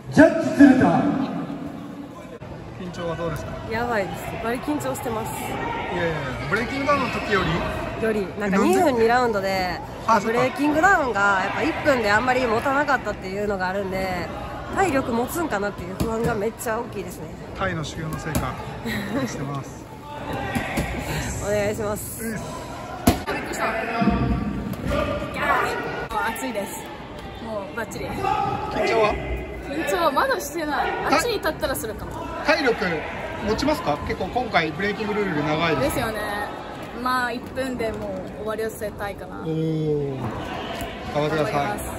ジャッジ鶴田。 緊張はどうですか？ やばいです。バリ緊張してます。 いやいや、ブレイキングダウンの時よりなんか2分2ラウンドでブレイキングダウンがやっぱ1分であんまり持たなかったっていうのがあるんで、体力持つんかなっていう不安がめっちゃ大きいですね。 タイの修行の成果してます。 お願いします。 びっくりした。暑いです。もうバッチリ。 緊張はまだしてない。あっちに立ったらするかも。 体力持ちますか？結構今回ブレイキングルール長いです。 ですよね。まあ1分でもう終わりをせたいかな。 おお。頑張ってください。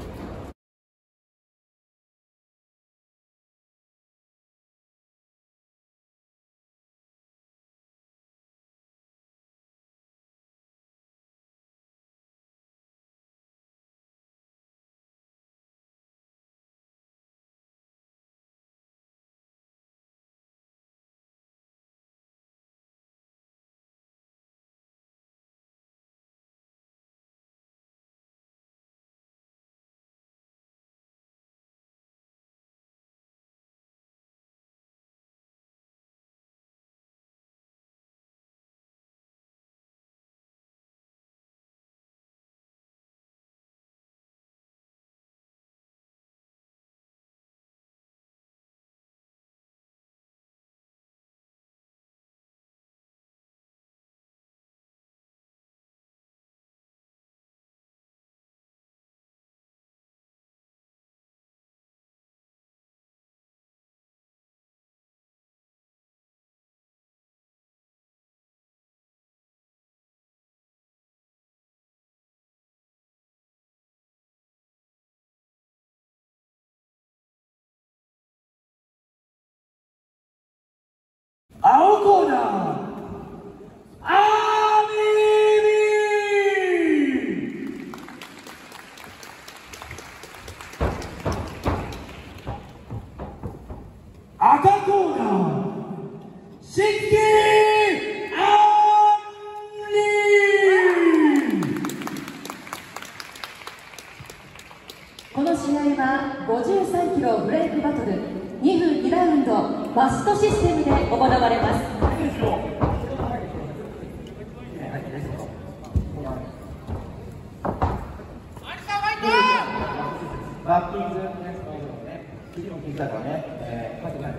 青コーナー、アーミー。赤コーナー、シッキーアンリー。 この試合は53キロブレイクバトル2分2ラウンドマストシステムで行われます。 バッキングね、肘も効いたからね、入ってない。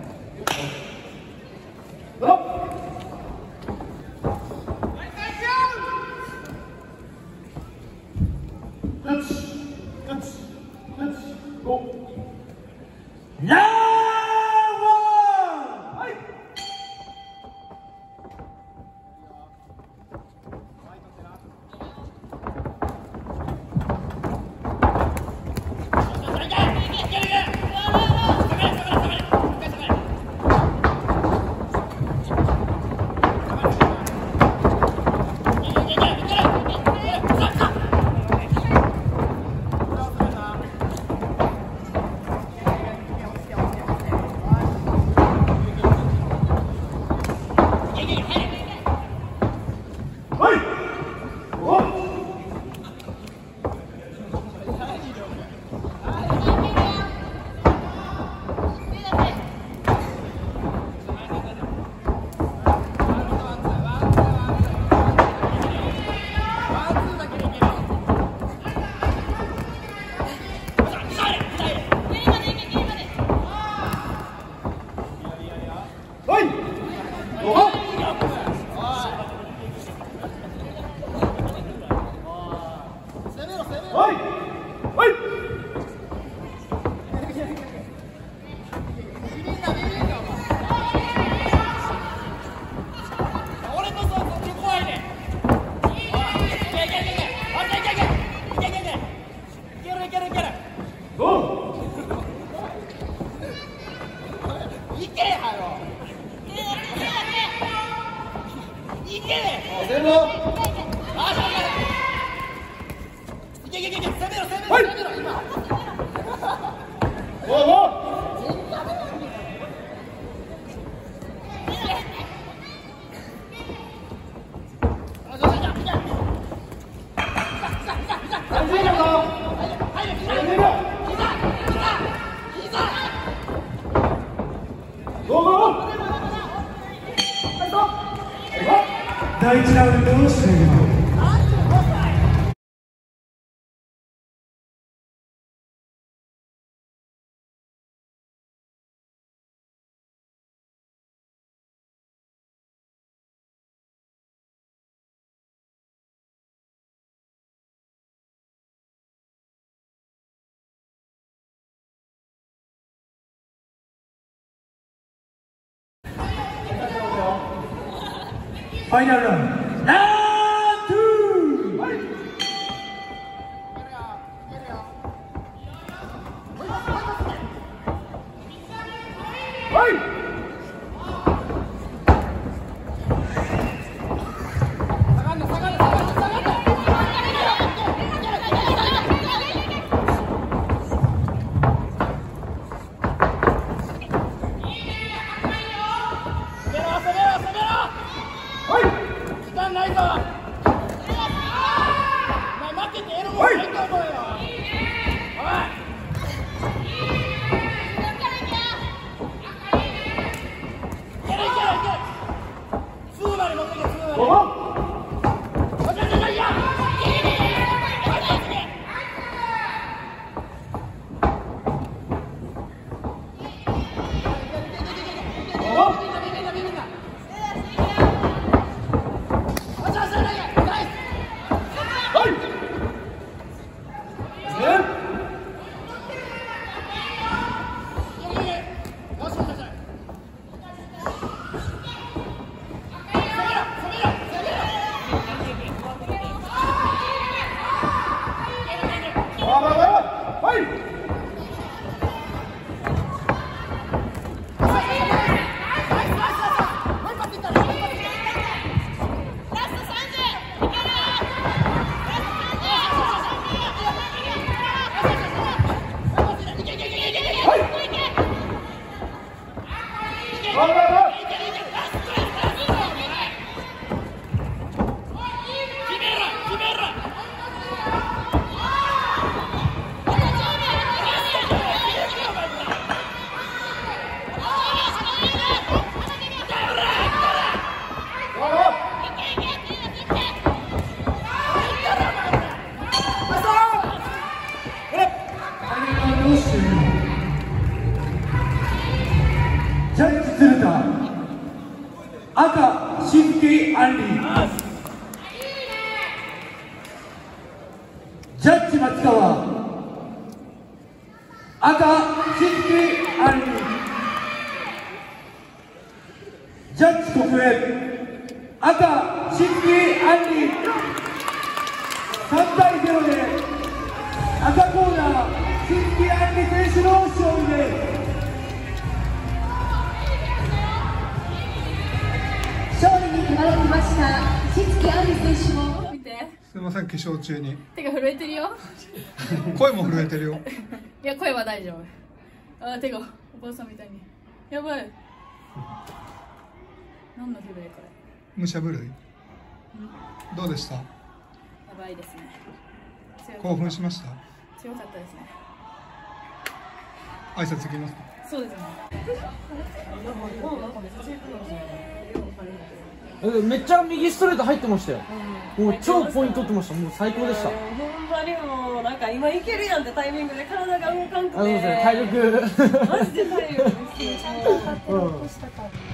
第1ラウンドの試合はファイナルラウンド、ラウンド2、ファイト。ジャッジ鶴田、赤新規アンリー、ジャッジ松川、赤新規アンリー、ジャッジ国営、赤新規アンリー、3対0で赤コーナー新規アンリ選手の勝利です。 勝利に輝きました新月杏里選手も見て。 すみません、化粧中に手が震えてるよ。 声も震えてるよ。 いや、声は大丈夫。あ、手がおばあさんみたいに。やばい。何の震えこれ。 武者震い。どうでした？ やばいですね。 興奮しました？ 強かったですね。 挨拶いきますか？ そうですね。 めっちゃ右ストレート入ってましたよ。もう超ポイント取ってました。もう最高でした。 ほんまにもうなんか今いけるやんってタイミングで体が動かんくて、 そうですね、体力マジで体力ですよ。